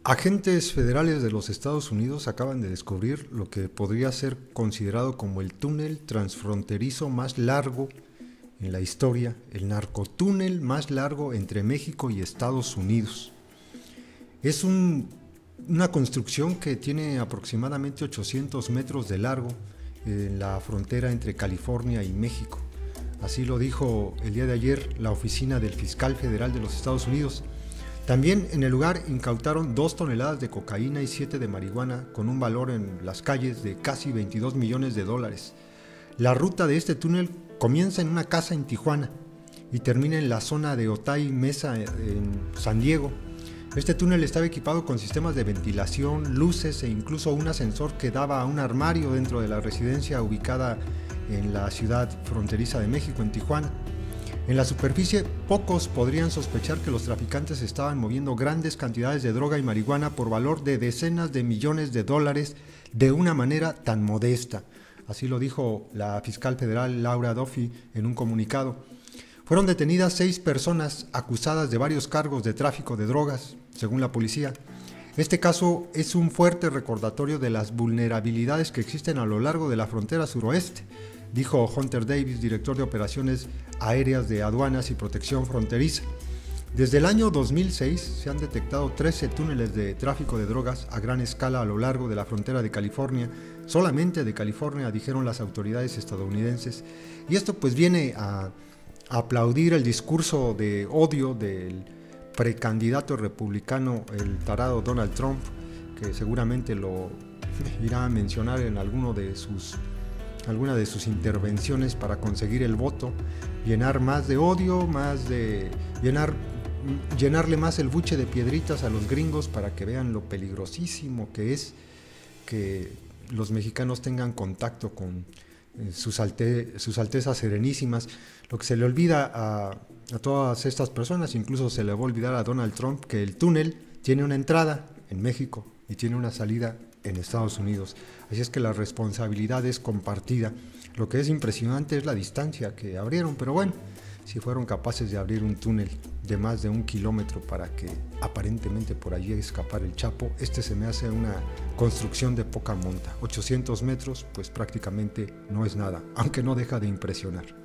Agentes federales de los Estados Unidos acaban de descubrir lo que podría ser considerado como el túnel transfronterizo más largo en la historia, el narcotúnel más largo entre México y Estados Unidos. Es una construcción que tiene aproximadamente 800 metros de largo en la frontera entre California y México. Así lo dijo el día de ayer la oficina del fiscal federal de los Estados Unidos. También en el lugar incautaron 2 toneladas de cocaína y 7 de marihuana con un valor en las calles de casi 22 millones de dólares. La ruta de este túnel comienza en una casa en Tijuana y termina en la zona de Otay Mesa en San Diego. Este túnel estaba equipado con sistemas de ventilación, luces e incluso un ascensor que daba a un armario dentro de la residencia ubicada en la ciudad fronteriza de México, en Tijuana. En la superficie, pocos podrían sospechar que los traficantes estaban moviendo grandes cantidades de droga y marihuana por valor de decenas de millones de dólares de una manera tan modesta. Así lo dijo la fiscal federal Laura Duffy en un comunicado. Fueron detenidas 6 personas acusadas de varios cargos de tráfico de drogas, según la policía. Este caso es un fuerte recordatorio de las vulnerabilidades que existen a lo largo de la frontera suroeste, dijo Hunter Davis, director de operaciones aéreas de aduanas y protección fronteriza. Desde el año 2006 se han detectado 13 túneles de tráfico de drogas a gran escala a lo largo de la frontera de California, solamente de California, dijeron las autoridades estadounidenses. Y esto pues viene a aplaudir el discurso de odio del precandidato republicano, el tarado Donald Trump, que seguramente lo irá a mencionar en alguna de sus intervenciones para conseguir el voto, llenar más de odio, llenarle más el buche de piedritas a los gringos para que vean lo peligrosísimo que es que los mexicanos tengan contacto con sus altezas serenísimas. Lo que se le olvida a todas estas personas, incluso se le va a olvidar a Donald Trump, que el túnel tiene una entrada en México y tiene una salida en Estados Unidos. Así es que la responsabilidad es compartida. Lo que es impresionante es la distancia que abrieron, pero bueno, si fueron capaces de abrir un túnel de más de 1 kilómetro para que aparentemente por allí escapar el Chapo, se me hace una construcción de poca monta. 800 metros pues prácticamente no es nada, aunque no deja de impresionar.